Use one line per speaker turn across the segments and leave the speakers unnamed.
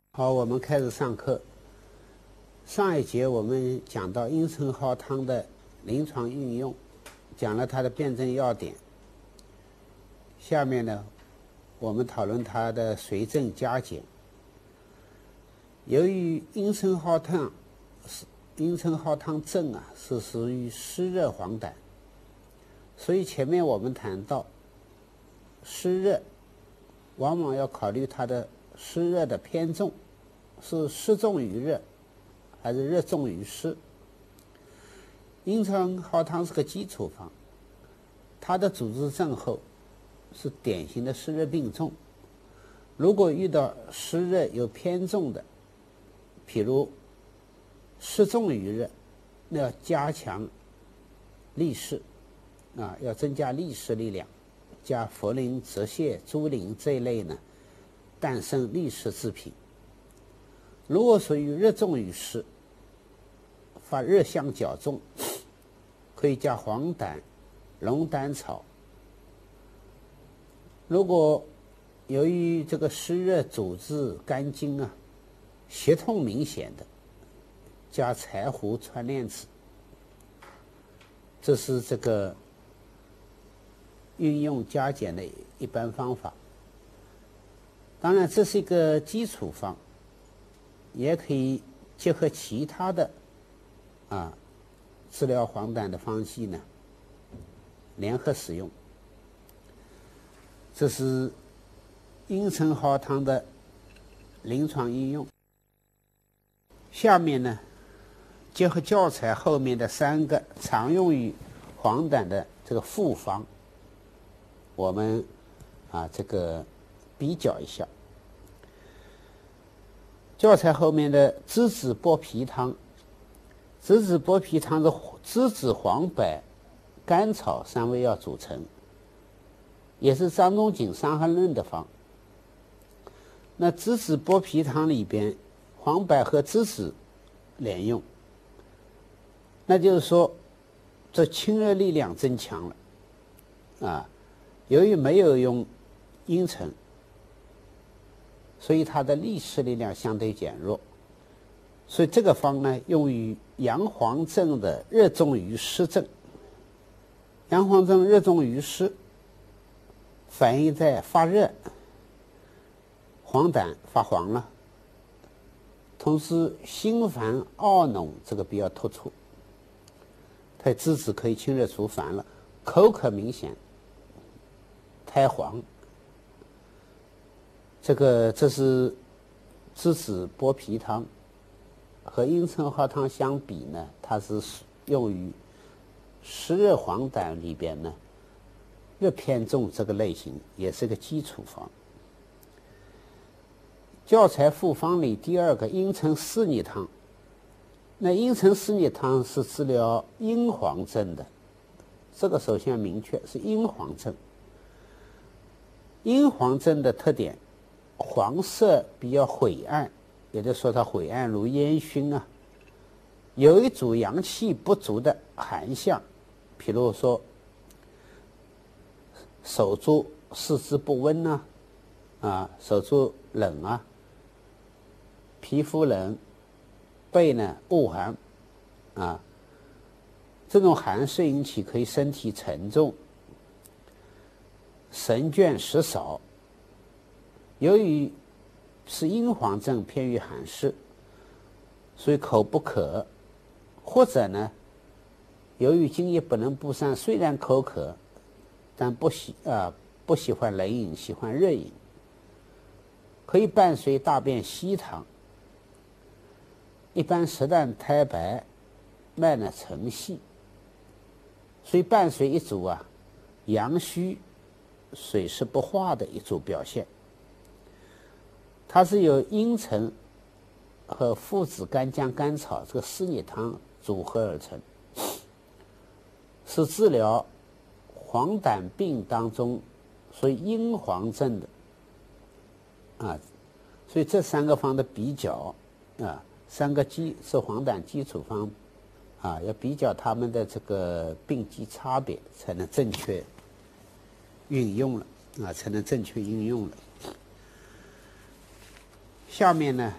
好，我们开始上课。上一节我们讲到茵陈蒿汤的临床运用，讲了它的辨证要点。下面呢，我们讨论它的随症加减。由于茵陈蒿汤症是属于湿热黄疸，所以前面我们谈到湿热，往往要考虑它的湿热的偏重，是湿重于热还是热重于湿。茵陈蒿汤是个基础方，它的主治症候是典型的湿热病重。如果遇到湿热有偏重的，譬如湿重于热，那要加强利湿要增加利湿力量，加茯苓、泽泻、猪苓这一类呢，淡生利湿之品。如果属于热重于湿，发热象较重，可以加黄疸、龙胆草。如果由于这个湿热阻滞肝经胁痛明显的，加柴胡、川链子。这是这个运用加减的一般方法。当然这是一个基础方，也可以结合其他的治疗黄疸的方剂呢联合使用。这是茵陈蒿汤的临床应用。下面呢，结合教材后面的3个常用于黄疸的这个复方，我们这个比较一下。教材后面的栀子剥皮汤，栀子剥皮汤是栀子、黄柏、甘草3味药组成，也是张仲景《伤寒论》的方。那栀子剥皮汤里边，黄柏和栀子连用，那就是说这清热力量增强了由于没有用茵陈，所以它的利湿力量相对减弱，所以这个方呢用于阳黄症的热重于湿症。阳黄症热重于湿，反映在发热，黄疸发黄了，同时心烦懊恼这个比较突出。它栀子可以清热除烦了，口渴明显，苔黄。这是栀子剥皮汤，和茵陈蒿汤相比呢，它是用于湿热黄疸里边呢热偏重这个类型，也是个基础方。教材复方里第2个茵陈四逆汤，那茵陈四逆汤是治疗阴黄症的，这个首先明确是阴黄症。阴黄症的特点，黄色比较晦暗，也就是说它晦暗如烟熏有一组阳气不足的寒象，譬如说手足四肢不温手足冷皮肤冷，背呢恶寒这种寒湿引起可以身体沉重，神倦食少。由于是阴黄症偏于寒湿，所以口不渴，或者呢由于津液不能布散，虽然口渴，但不喜欢冷饮，喜欢热饮，可以伴随大便稀溏，一般食淡苔白，脉呢沉细，所以伴随一组阳虚水湿不化的一组表现。它是由茵陈和附子、干姜、甘草这个四逆汤组合而成，是治疗黄疸病当中属于阴黄症的所以这3个方的比较3个是黄疸基础方要比较他们的这个病机差别，才能正确运用了。 下面呢，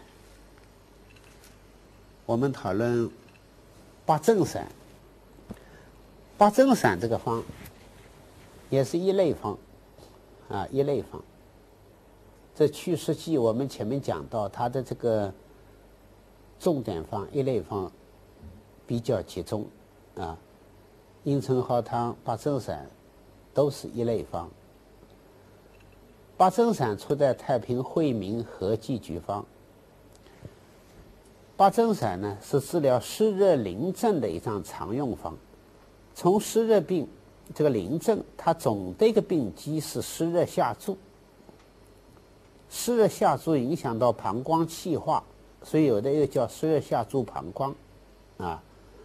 我们讨论八正散。八正散这个方也是一类方啊，一类方。这祛湿剂我们前面讲到，它的这个重点方一类方比较集中啊，茵陈蒿汤、八正散都是一类方。八正散出在《太平惠民和剂局方》。八正散呢是治疗湿热淋症的一张常用方。从湿热病这个淋症，它总的一个病机是湿热下注，湿热下注影响到膀胱气化，所以有的又叫湿热下注膀胱啊。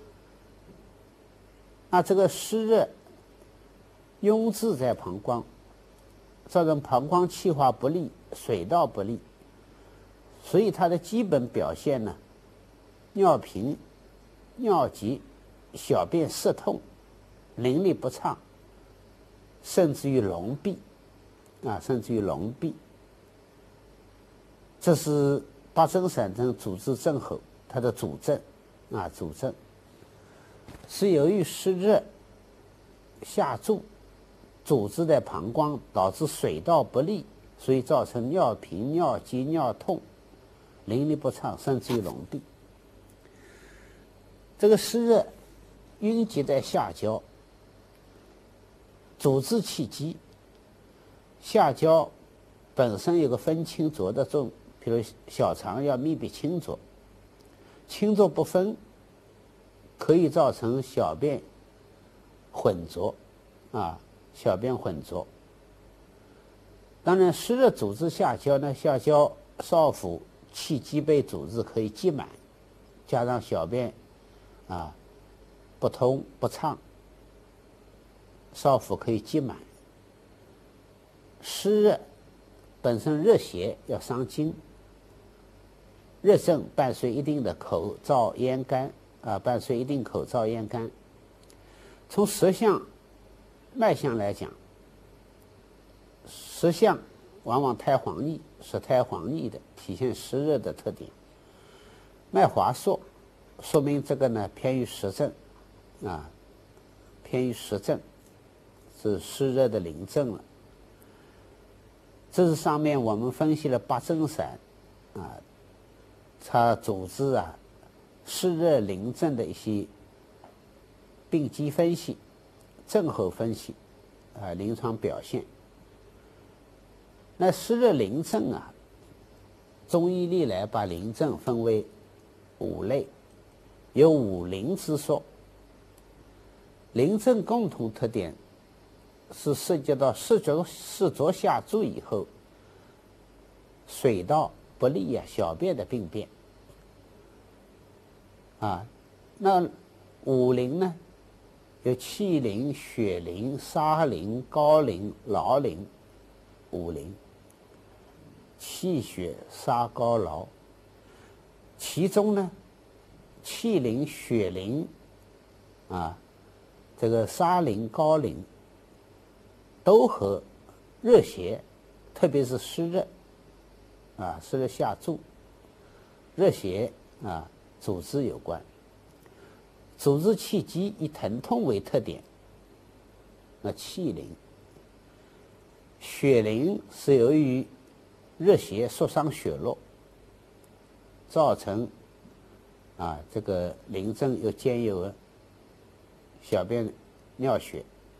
那这个湿热壅滞在膀胱，造成膀胱气化不利，水道不利，所以它的基本表现呢，尿频、尿急、小便涩痛、淋漓不畅，甚至于聋闭啊，甚至于聋闭。这是八正散症主治症候，它的主症啊，主症是由于湿热下注阻滞在膀胱，导致水道不利，所以造成尿频、尿急、尿痛、淋漓不畅，甚至于聋闭。这个湿热蕴积在下焦，阻滞气机。下焦本身有个分清浊的作用，比如小肠要密闭清浊，清浊不分，可以造成小便混浊啊，小便混浊。当然，湿热阻滞下焦呢，下焦少腹气机被阻滞，可以积满，加上小便啊不通不畅，少腹可以积满。湿热本身热邪要伤津，热症伴随一定的口燥咽干啊，伴随一定口燥咽干。从舌象、脉象来讲，舌象往往苔黄腻，舌苔黄腻的，体现湿热的特点。脉滑数，说明这个呢偏于实症啊，偏于实症，是湿热的淋症了。这是上面我们分析了八正散啊，它主治啊湿热淋症的一些病机分析、症候分析啊，临床表现。那湿热淋症啊，中医历来把淋症分为5类，有5淋之说。淋症共同特点是涉及到湿浊下注以后，水道不利啊，小便的病变啊。那5淋呢，有气淋、血淋、沙淋、膏淋、劳淋，5淋。气血沙膏劳，其中呢，气淋、血淋啊，这个沙淋、膏淋都和热邪，特别是湿热啊，湿热下注、热邪啊阻滞有关。阻滞气机以疼痛为特点，那气淋。血淋是由于热邪灼伤血络，造成啊这个淋症又兼有小便尿血。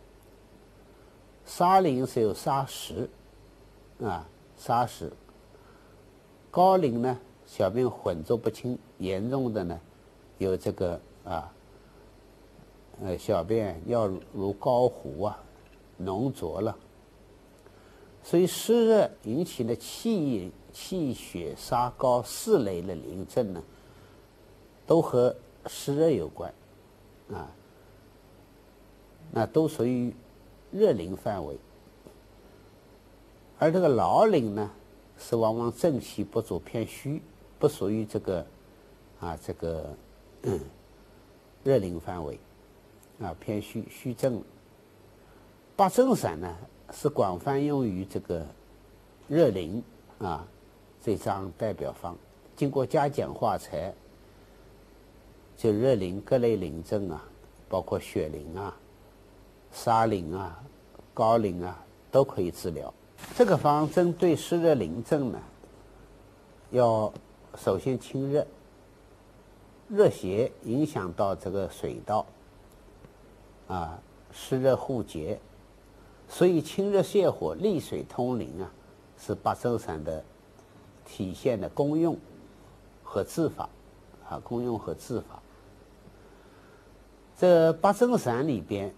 沙淋是有沙石啊，沙石。膏淋呢，小便浑浊不清，严重的呢有这个啊小便尿如膏糊啊，浓浊了。所以湿热引起的气血沙膏4类的淋症呢，都和湿热有关啊，那都属于热淋范围。而这个劳淋呢，是往往正气不足偏虚，不属于这个热淋范围啊，偏虚症。八正散呢，是广泛用于这个热淋啊， 这张代表方，经过加减化裁，就热淋各类淋症啊，包括血淋啊、沙淋啊、高淋啊，都可以治疗。这个方针对湿热淋症呢，要首先清热，热邪影响到这个水道，湿热互结，所以清热泻火、利水通淋啊，是八正散的体现的功用和治法功用和治法。这八正散里边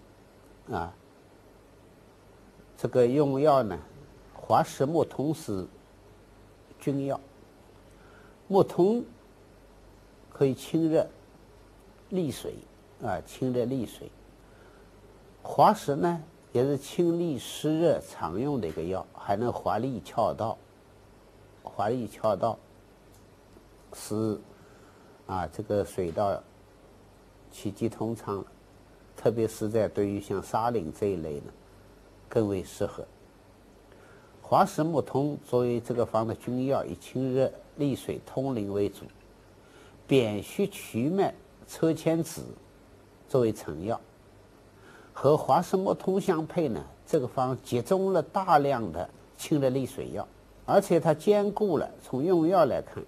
这个用药呢，滑石木通是君药。木通可以清热利水清热利水。滑石呢也是清利湿热常用的一个药，还能滑利窍道。滑利窍道使这个水道气机通畅了，特别是在对于像沙淋这一类呢，更为适合。滑石木通作为这个方的君药，以清热利水通淋为主，扁须曲麦车前子作为成药。和滑石木通相配呢，这个方集中了大量的清热利水药，而且它兼顾了，从用药来看，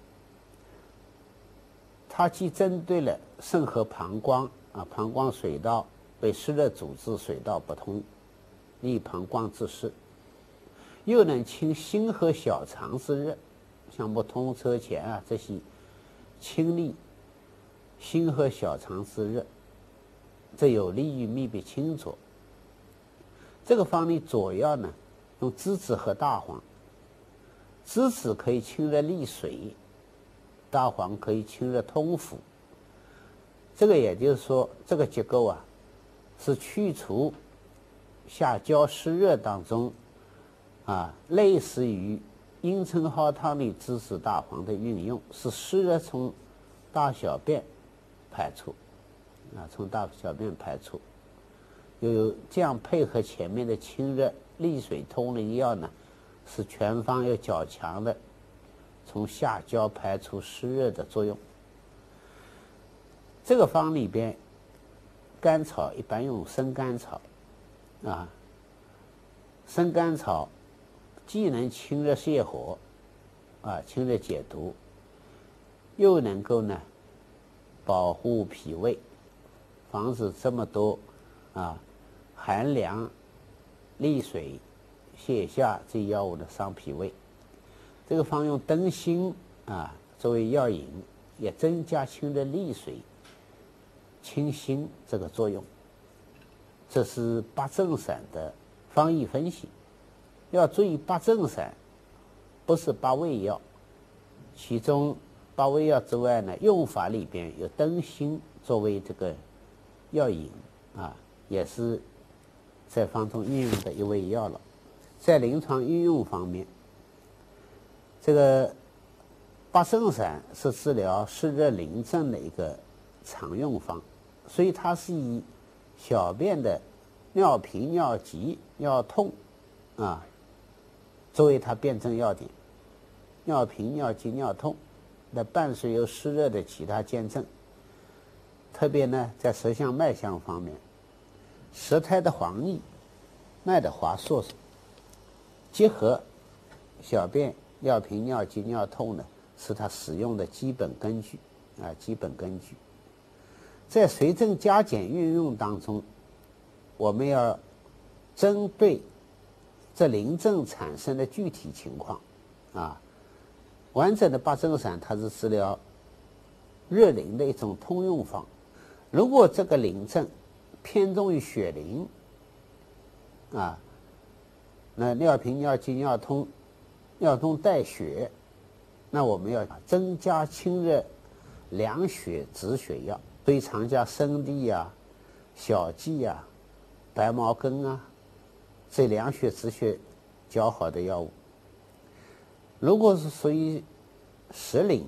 它既针对了肾和膀胱膀胱水道被湿热阻滞，水道不通，利膀胱之事，又能清心和小肠之热，像木通车前这些清利心和小肠之热，这有利于秘闭清浊。这个方里佐药呢，用栀子和大黄。栀子可以清热利水，大黄可以清热通腑。这个也就是说，这个结构是去除下焦湿热当中类似于茵陈蒿汤里栀子大黄的运用，使湿热从大小便排出从大小便排出。又有这样配合前面的清热利水通淋药呢，使全方有较强的从下焦排出湿热的作用。这个方里边，甘草一般用生甘草生甘草既能清热泻火清热解毒，又能够呢保护脾胃，防止这么多寒凉利水泻下这些药物的伤脾胃。这个方用灯芯作为药引，也增加清热利水清心这个作用。这是八正散的方义分析。要注意，八正散不是八味药，其中八味药之外呢，用法里边有灯芯作为这个药引也是在方中运用的一味药了。在临床运用方面，这个八正散是治疗湿热淋症的一个常用方，所以它是以小便的尿频、尿急、尿痛作为它辨证要点。尿频、尿急、尿痛那伴随有湿热的其他见证，特别呢在舌象脉象方面，舌苔的黄腻、脉的滑烁，结合小便尿频、尿急、尿痛呢，是它使用的基本根据基本根据。在随症加减运用当中，我们要针对这临症产生的具体情况完整的八正散它是治疗热淋的一种通用方。如果这个淋症偏重于血淋那尿频、尿急、尿痛带血，那我们要增加清热凉血止血药，所以常加生地小蓟白茅根这凉血止血较好的药物。如果是属于石淋，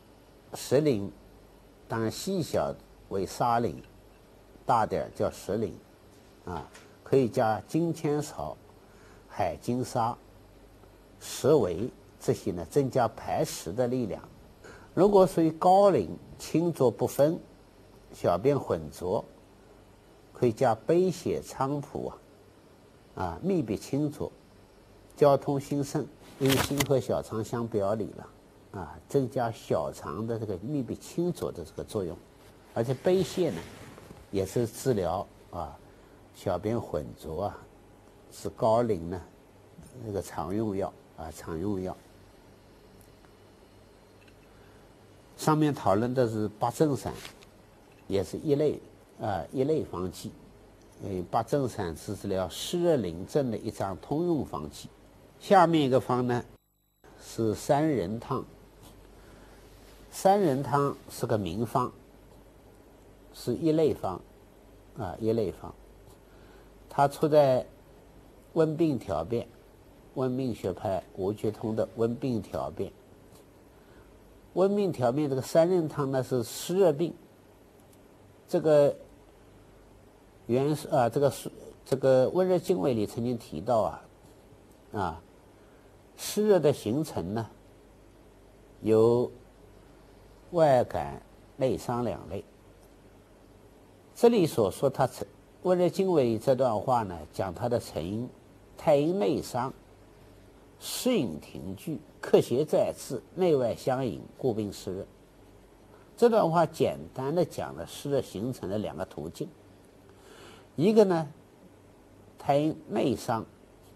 当然细小为沙淋，大点叫石淋可以加金钱草、海金沙、石维这些呢增加排石的力量。如果属于高龄清浊不分，小便浑浊，可以加杯血菖蒲密闭清浊，交通心肾，因为心和小肠相表里了增加小肠的这个密闭清浊的这个作用。而且杯泻呢也是治疗小便浑浊是高龄呢那个常用药常用药。上面讨论的是八正散，也是一类方剂。八正散是治疗湿热淋症的一张通用方剂。下面一个方呢是三仁汤。三仁汤是个名方，是一类方一类方。它出在温病调变，温病学派吴觉通的温病调变。温病调变这个三仁汤呢是湿热病，这个这个温热经纬里曾经提到湿热的形成呢有外感内伤两类。这里所说它温热经纬这段话呢讲它的成因，太阴内伤，湿饮停聚，克邪在滞，内外相引，故病湿热。这段话简单的讲了湿热形成的两个途径。一个呢太阴内伤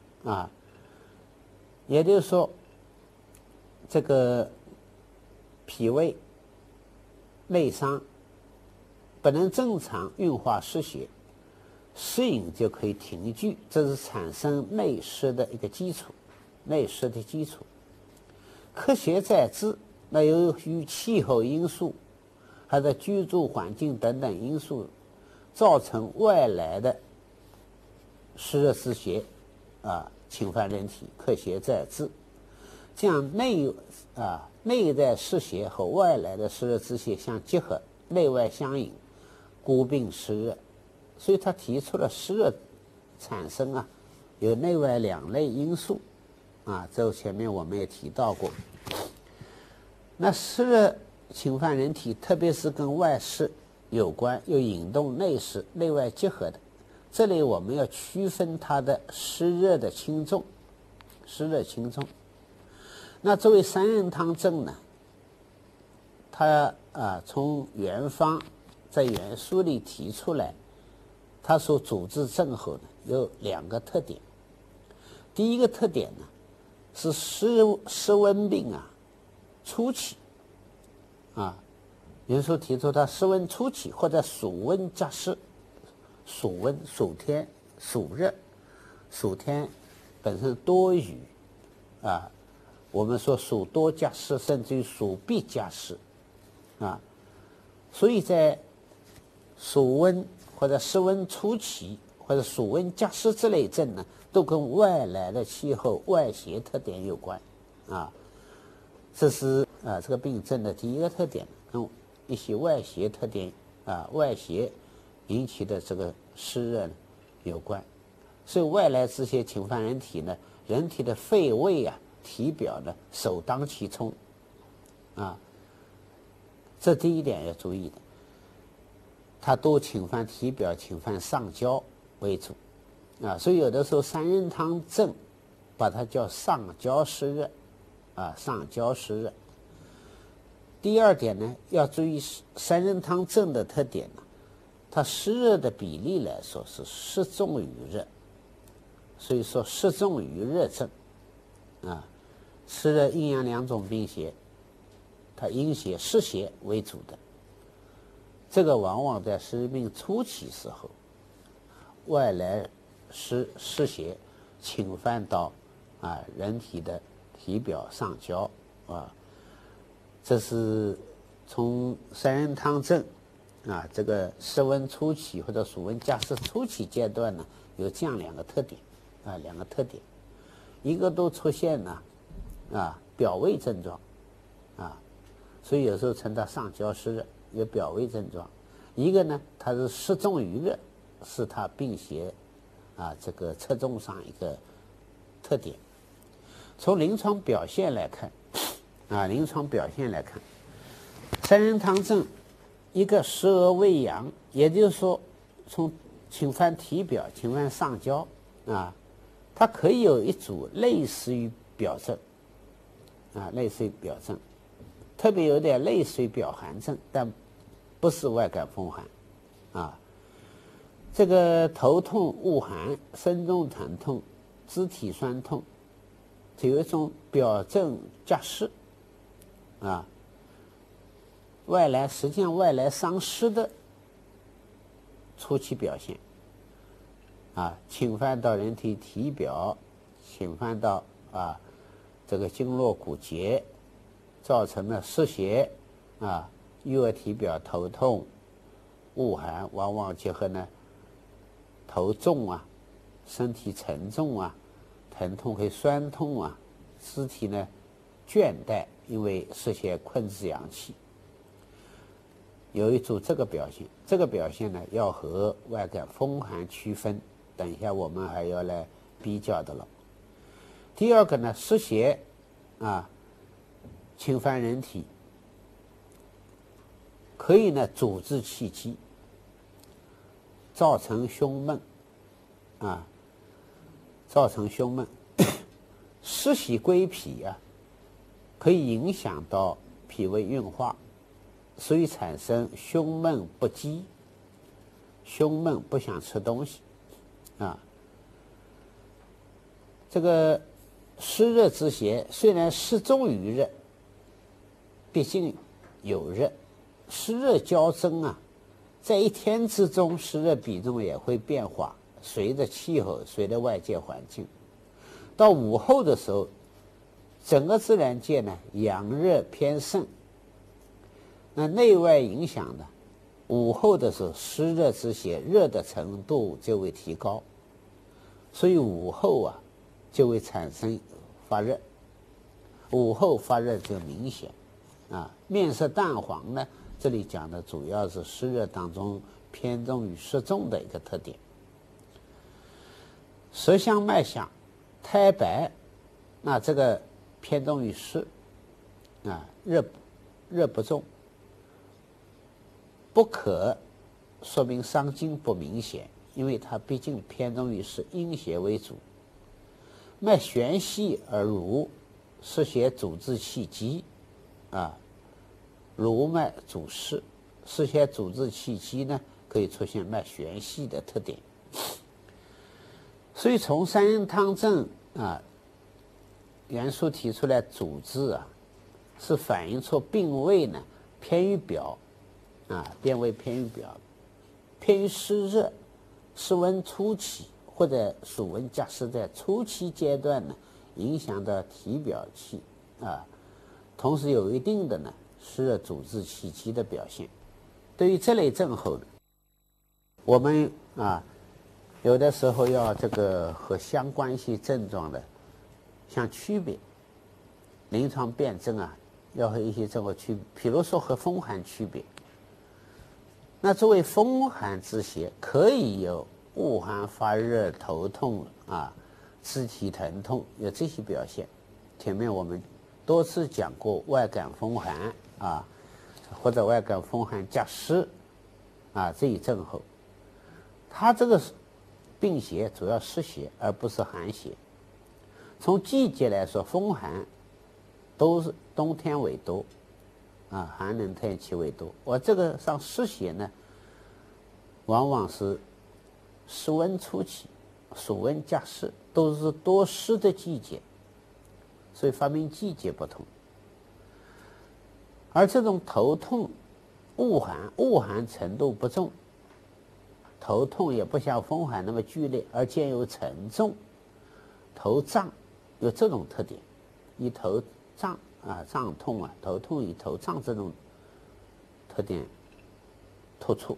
也就是说这个脾胃内伤不能正常运化湿邪，湿饮就可以停聚，这是产生内湿的一个基础，内湿的基础。克邪在滞，那由于气候因素还有居住环境等等因素造成外来的湿热之邪侵犯人体，克邪在滞。这样内在湿邪和外来的湿热之邪相结合，内外相引，故病湿热。所以他提出了湿热产生有内外两类因素这前面我们也提到过。那湿热侵犯人体，特别是跟外湿有关又引动内湿，内外结合的，这里我们要区分它的湿热的轻重。湿热轻重，那作为三仁汤证呢，它从原方在原书里提出来，它所主治症候呢有两个特点。第一个特点呢是湿温病初期原书提出它湿温初期或者暑温加湿。暑温暑天暑热，暑天本身多雨我们说暑多加湿，甚至于暑必加湿所以在暑温或者湿温初期或者暑温加湿这类症呢，都跟外来的气候外邪特点有关这是这个病症的第一个特点，跟一些外邪特点外邪引起的这个湿热有关。所以外来之邪侵犯人体呢，人体的肺胃体表呢首当其冲这第一点要注意的。它都侵犯体表，侵犯上焦为主所以有的时候三仁汤证把它叫上焦湿热上焦湿热。第二点呢，要注意三仁汤证的特点呢，它湿热的比例来说是湿重于热，所以说湿重于热症湿热阴阳两种病邪，它阴邪湿邪为主的。这个往往在湿热病初期时候，外来湿邪侵犯到人体的体表上焦这是从三仁汤证这个湿温初期或者暑温加湿初期阶段呢，有这样两个特点一个都出现表胃症状所以有时候称它上焦湿热，有表胃症状。一个呢，它是湿重于热，是它病邪这个侧重上一个特点。 从临床表现来看，临床表现来看，三人汤症一个湿热未阳，也就是说从侵犯体表、侵犯上焦它可以有一组类似于表症类似于表症，特别有点类似于表寒症，但不是外感风寒这个头痛、恶寒、身中疼痛、肢体酸痛，就有一种表症夹湿实际上外来伤湿的初期表现侵犯到人体体表，侵犯到这个经络骨节，造成了湿邪育儿体表头痛、恶寒，往往结合呢头重身体沉重疼痛会酸痛肢体呢倦怠，因为湿邪困制阳气，有一组这个表现。这个表现呢要和外感风寒区分，等一下我们还要来比较的了。第二个呢，湿邪侵犯人体，可以呢阻滞气机，造成胸闷造成胸闷。湿邪归脾可以影响到脾胃运化，所以产生胸闷不饥，胸闷不想吃东西这个湿热之邪虽然适中于热，毕竟有热，湿热交增在一天之中湿热比重也会变化，随着气候，随着外界环境。到午后的时候，整个自然界呢阳热偏盛，那内外影响呢，午后的时候湿热之邪热的程度就会提高，所以午后就会产生发热，午后发热就明显面色淡黄呢，这里讲的主要是湿热当中偏重于湿重的一个特点。舌香脉响苔白，那这个偏重于湿热不重，不可说明伤津不明显，因为它毕竟偏重于是阴邪为主。脉弦细而濡，湿邪阻滞气机濡脉主湿，湿邪阻滞气机呢，可以出现脉弦细的特点。所以从三人汤症元素提出来，主治是反映出病位呢偏于表病位偏于表，偏于湿热，湿温初期或者暑温夹湿在初期阶段呢，影响到体表气同时有一定的呢湿热阻滞气机的表现。对于这类症候呢，我们有的时候要这个和相关性症状的相区别，临床辨证要和一些症候区别，比如说和风寒区别。那作为风寒之邪，可以有恶寒发热、头痛肢体疼痛，有这些表现。前面我们多次讲过外感风寒或者外感风寒加湿这一症候，它这个病邪主要湿邪而不是寒邪。从季节来说，风寒都是冬天为多寒冷天气为多，而这个上湿邪呢，往往是湿温初期，暑温加湿，都是多湿的季节，所以发病季节不同。而这种头痛、恶寒程度不重，头痛也不像风寒那么剧烈，而兼有沉重，头胀，有这种特点，以头胀胀痛头痛以头胀这种特点突出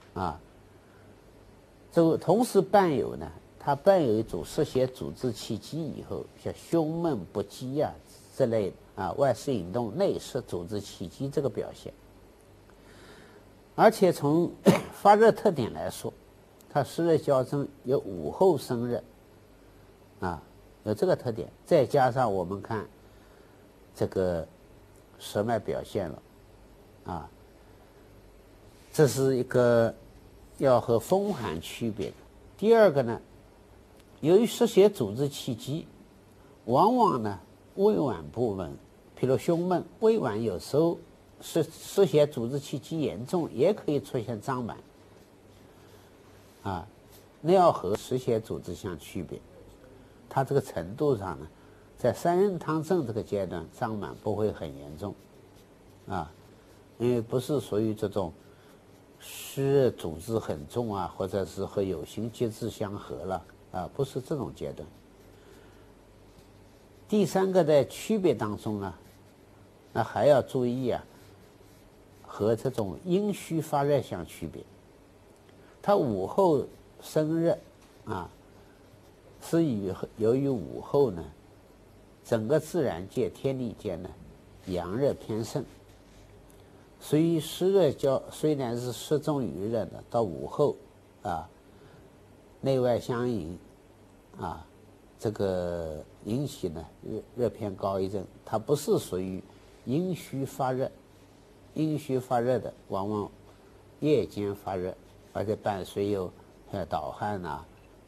这同时伴有呢，它伴有一组湿邪阻滞气机以后，像胸闷不饥这类外湿引动内湿阻滞气机这个表现。而且从发热特点来说，它湿热交增，有午后生热有这个特点。再加上我们看这个舌脉表现了，啊，这是一个要和风寒区别的。第二个呢，由于湿邪阻滞气机，往往呢胃脘部分，譬如胸闷、胃脘有时候湿邪阻滞气机严重，也可以出现胀满。啊，那要和湿邪阻滞相区别，它这个程度上呢，在三任汤症这个阶段，胀满不会很严重，啊，因为不是属于这种湿热阻滞很重啊，或者是和有形节制相合了啊，不是这种阶段。第三个在区别当中呢，那还要注意啊，和这种阴虚发热相区别。它午后生热啊，是由于午后呢，整个自然界天地间呢，阳热偏盛，所以湿热虽然是湿重于热的，到午后啊，内外相迎啊，这个引起呢热偏高一阵，它不是属于阴虚发热，阴虚发热的往往夜间发热，而且伴随有盗汗呐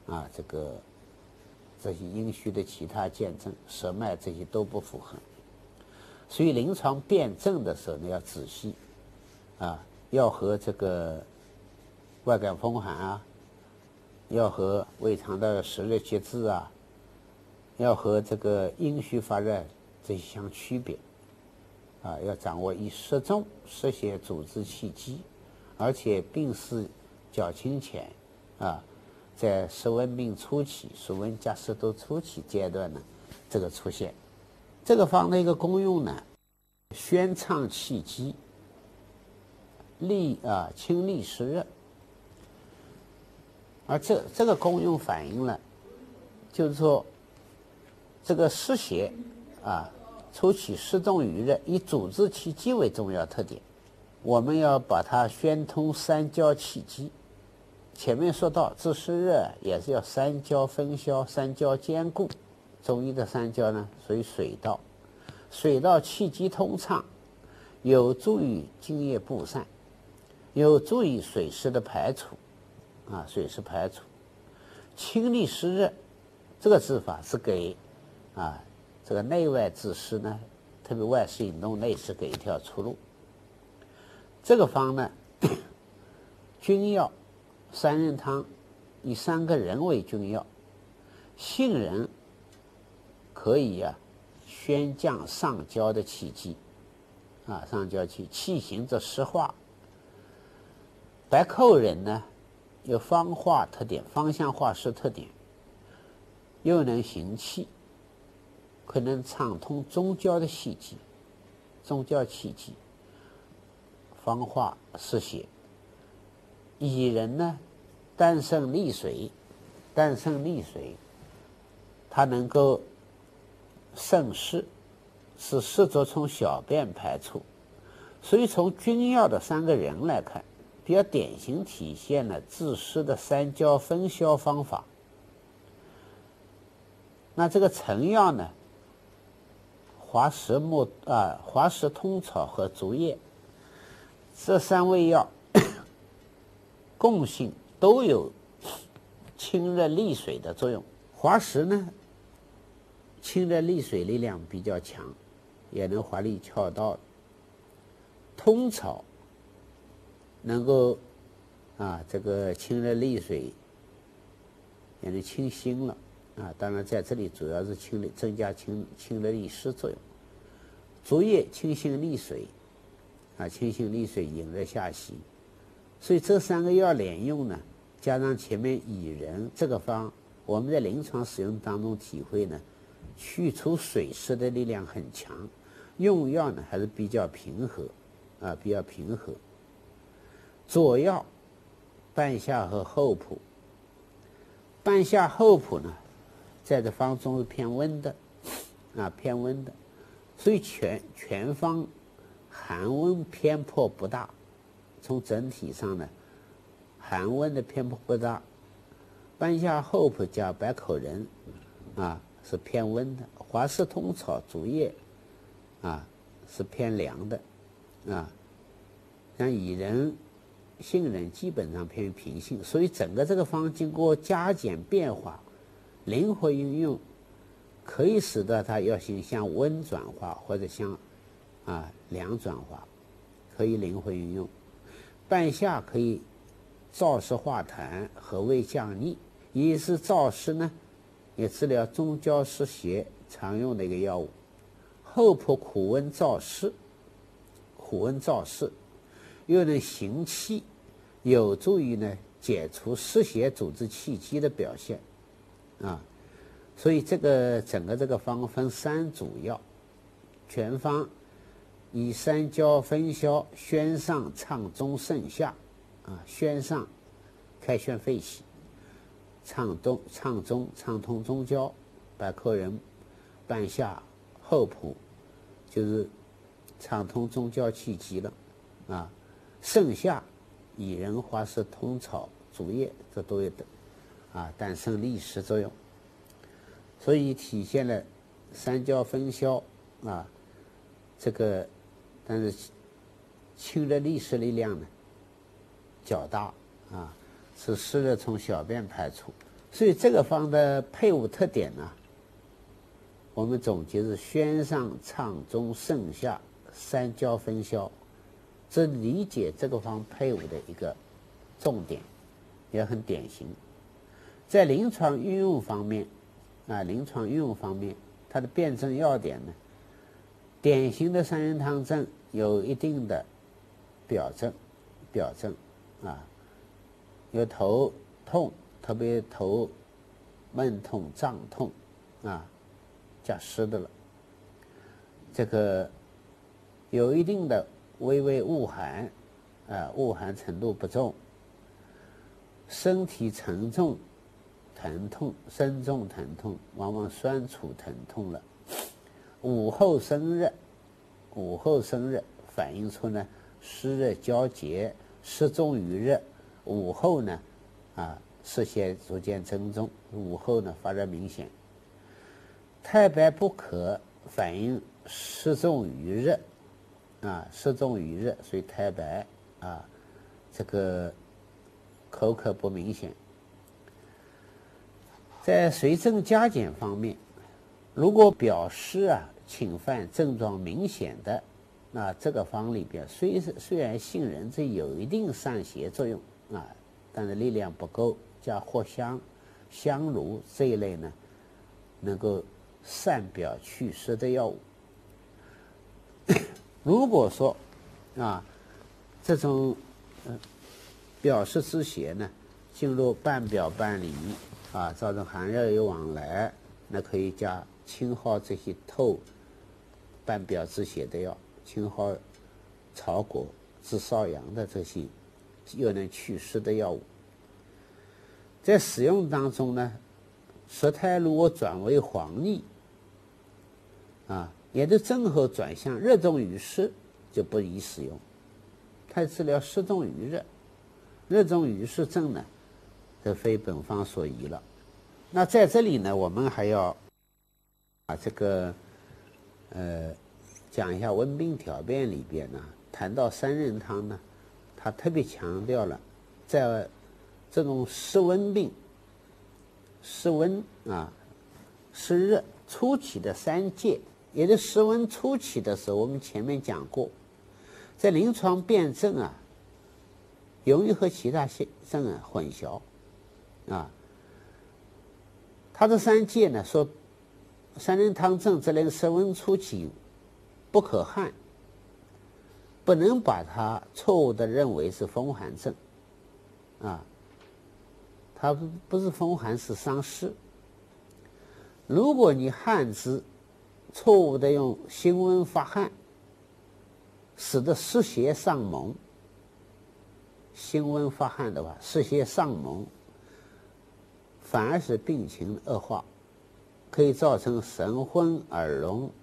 这些阴虚的其他见证，舌脉这些都不符合。所以临床辨证的时候呢，要仔细啊，要和这个外感风寒啊，要和胃肠的湿热节制啊，要和这个阴虚发热这些相区别啊，要掌握以湿重湿邪阻滞气机，而且病势较轻浅啊，在湿温病初期、暑温加湿度初期阶段呢，这个出现。这个方的一个功用呢，宣畅气机，清利湿热。而这个功用反映了，就是说，这个湿邪啊，初起湿重于热，以阻滞气机为重要特点。我们要把它宣通三焦气机。前面说到治湿热也是要三焦分消、三焦兼顾。中医的三焦呢，属于水道，水道气机通畅，有助于津液布散，有助于水湿的排除啊，水湿排除。清利湿热这个治法是给这个内外治湿呢，特别外湿引动内湿给一条出路。这个方呢，君药三任汤，以3个人为君药，杏仁可以宣降上焦的气机上焦气行则湿化。白蔻仁呢有方化特点，方向化湿特点，又能行气，可能畅通中焦的气机，中焦气机，方化湿邪。薏仁呢，淡胜利水，它能够渗湿，使湿浊从小便排出。所以从君药的3个人来看，比较典型体现了治湿的三焦分消方法。那这个成药呢，滑石通草和竹叶，这3味药共性都有清热利水的作用。滑石呢，清热利水力量比较强，也能滑利窍道。通草能够这个清热利水，也能清心了当然在这里主要是增加清热利湿作用。竹叶清心利水清心利水，引热下行。所以这3个药连用呢，加上前面薏仁这个方，我们在临床使用当中体会呢，去除水湿的力量很强，用药呢还是比较平和左药半夏和厚朴，半夏厚朴呢，在这方中是偏温的所以全方寒温偏颇不大。从整体上呢，寒温的偏颇不大。半夏厚朴加白蔻仁是偏温的，华氏通草竹叶是偏凉的像乙人、杏仁基本上偏于平性，所以整个这个方经过加减变化、灵活运用，可以使得它药性向温转化或者向凉转化，可以灵活运用。半夏可以燥湿化痰、和胃降逆，也是燥湿呢，也治疗中焦湿邪常用的一个药物。厚朴苦温燥湿，又能行气，有助于呢解除湿邪组织气机的表现所以整个这个方分3主要，全方以三焦分消，宣上畅中盛下宣上开宣肺喜，畅中畅通中焦，百蔻仁、半夏、厚朴就是畅通中焦气机了盛夏以人、华氏、通草、竹叶，这都有的诞生利湿作用，所以体现了三焦分消这个但是清热利湿力量呢较大使湿热从小便排出。所以这个方的配伍特点呢，我们总结是宣上畅中盛下三焦分消，这理解这个方配伍的一个重点，也很典型。在临床运用方面它的辨证要点呢，典型的三仁汤症有一定的表证有头痛，特别头闷痛、胀痛加湿的了。这个有一定的微微恶寒恶寒程度不重，身体沉重疼痛，身重疼痛，往往酸楚疼痛了。午后生热反映出呢湿热交结，湿重于热，午后呢湿邪逐渐增重，午后呢发热明显。太白不可，反映湿重于热所以太白这个口渴不明显。在随症加减方面，如果表湿侵犯症状明显的，那这个方里边虽然杏仁这有一定散邪作用但是力量不够，加藿香、香茹这一类呢，能够散表祛湿的药物。如果说这种表湿之邪呢进入半表半里造成寒热有往来，那可以加青蒿这些透半表之邪的药，青蒿、草果、治瘙痒的这些又能祛湿的药物。在使用当中呢，舌苔如果转为黄腻也就正好转向热重于湿，就不宜使用。它治疗湿重于热，热重于湿症呢，这非本方所宜了。那在这里呢，我们还要讲一下温病调变里边呢，谈到三仁汤呢，它特别强调了在这种湿温病、湿温湿热初期的3戒，也就是湿温初期的时候，我们前面讲过，在临床辨证容易和其他症混淆他这3戒呢说，三仁汤症这类湿温初期不可汗，不能把它错误的认为是风寒症它不是风寒，是伤湿。如果你汗之错误的用辛温发汗，使得湿邪上蒙，辛温发汗的话，湿邪上蒙，反而使病情恶化，可以造成神昏耳聋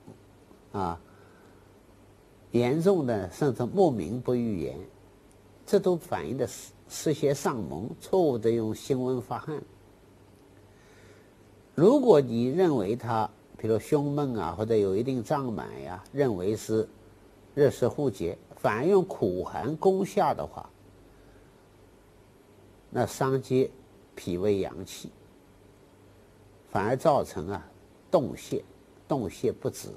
严重的甚至莫名不愈言，这都反映的湿邪上蒙，错误的用辛温发汗如果你认为它，比如胸闷啊，或者有一定胀满呀，认为是热湿互结，反而用苦寒攻下的话，那伤及脾胃阳气，反而造成动泻不止。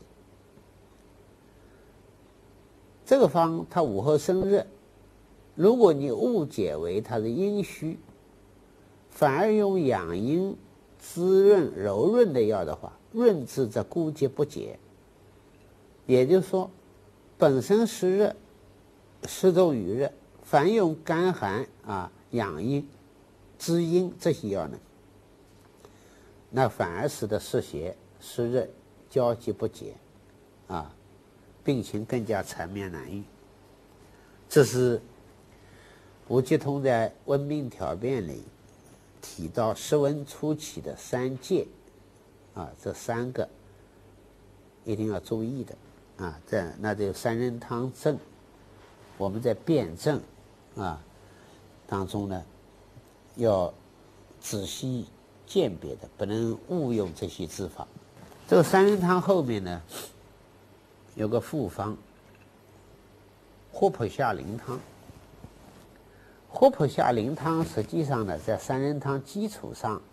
这个方它午后生热，如果你误解为它是阴虚，反而用养阴滋润柔润的药的话，润之则孤结不解，也就是说本身湿热，湿中与热，凡用甘寒养阴滋阴这些药呢，那反而使得湿邪湿热交集不解病情更加缠绵难愈。这是吴季通在《温病条辨》里提到湿温初起的3戒这3个一定要注意的那就三仁汤证，我们在辨证当中呢，要仔细鉴别的，不能误用这些治法。这个三仁汤后面呢，有个复方霍普夏林汤。霍普夏林汤实际上呢，在三仁汤基础上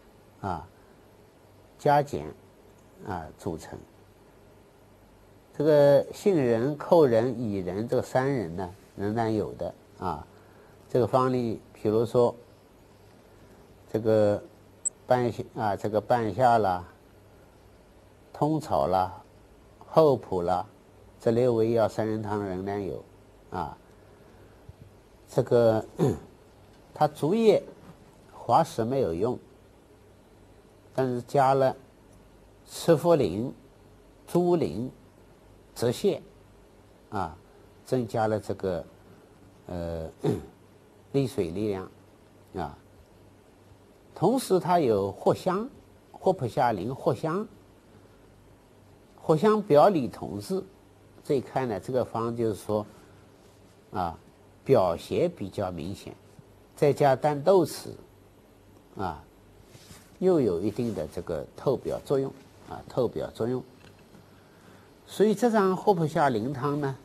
加减组成。这个杏仁、蔻仁、薏仁这个3仁呢，仍然有的这个方里，比如说这个半夏啦、通草啦、厚朴啦，这6味药三仁汤仍然有这个它竹叶滑石没有用，但是加了赤茯苓、猪苓、泽泻增加了这个利水力量同时它有藿香，霍普夏林藿香，藿香表里同治，这一看呢，这个方就是说表邪比较明显，再加淡豆豉又有一定的这个透表作用所以这张霍普夏林汤呢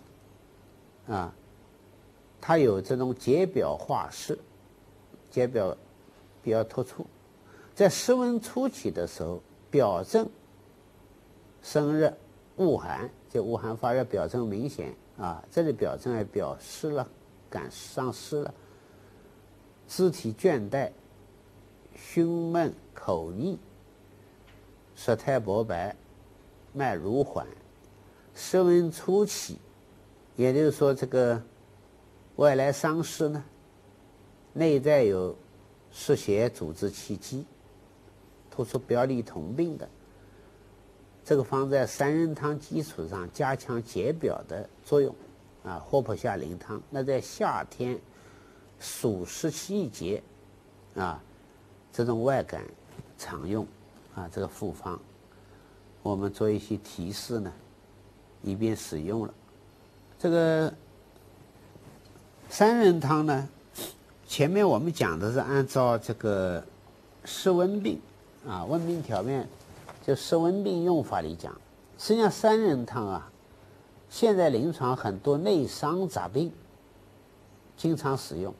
它有这种解表化湿，解表比较突出，在湿温初起的时候，表证生热恶寒，这恶寒发热表证明显这里表证还表湿了，感上湿了，肢体倦怠，胸闷口腻，舌苔薄白，脉如缓，湿温初起，也就是说这个外来伤湿呢，内在有湿邪阻滞气机，突出表里同病的，这个方在三仁汤基础上加强解表的作用霍普夏林汤。那在夏天暑湿气结这种外感常用这个复方，我们做一些提示呢，以便使用了。这个三仁汤呢，前面我们讲的是按照这个湿温病温病条辨就湿温病用法里讲，实际上三仁汤现在临床很多内伤杂病经常使用，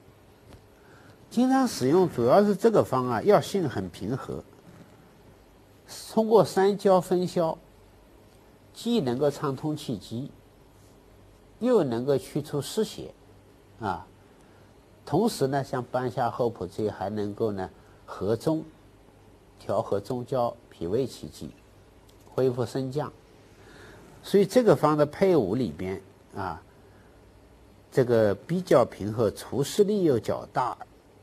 主要是这个方药性很平和，通过三焦分消，既能够畅通气机，又能够去除湿邪同时呢，像半夏、厚朴这些还能够呢和中，调和中焦脾胃气机，恢复升降。所以这个方的配伍里边这个比较平和，除湿力又较大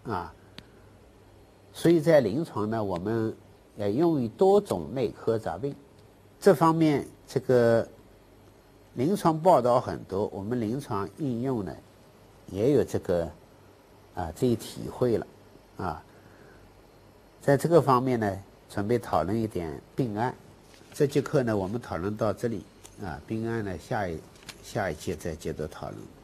所以在临床呢，我们也用于多种内科杂病。这方面这个临床报道很多，我们临床应用呢也有这个这一体会了在这个方面呢，准备讨论一点病案。这节课呢，我们讨论到这里病案呢，下一节再接着讨论。